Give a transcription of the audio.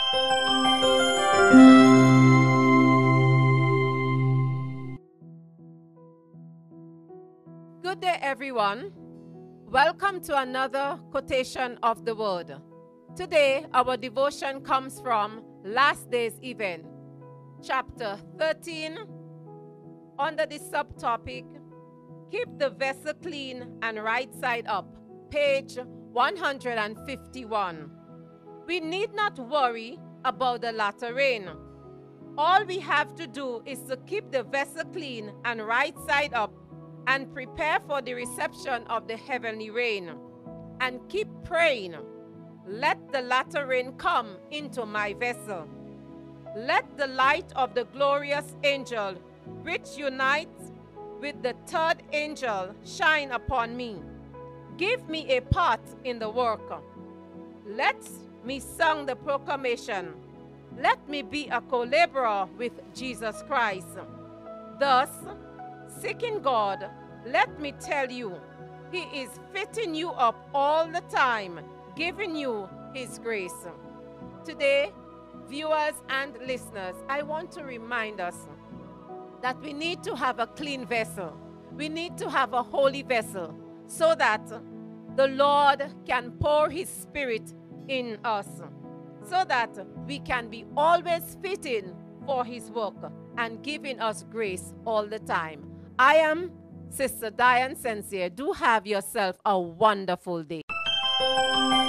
Good day, everyone. Welcome to another quotation of the word. Today, our devotion comes from last day's event, chapter 13, under the subtopic, Keep the Vessel Clean and Right Side Up, page 151. We need not worry about the latter rain. All we have to do is to keep the vessel clean and right side up and prepare for the reception of the heavenly rain. And keep praying, let the latter rain come into my vessel. Let the light of the glorious angel, which unites with the third angel, shine upon me. Give me a part in the work. Let me sing the proclamation. Let me be a co-laborer with Jesus Christ. Thus, seeking God, let me tell you, He is fitting you up all the time, giving you His grace. Today, viewers and listeners, I want to remind us that we need to have a clean vessel. We need to have a holy vessel so that the Lord can pour His Spirit in us, so that we can be always fitting for His work and giving us grace all the time. I am Sister Diane Sincere. Do have yourself a wonderful day.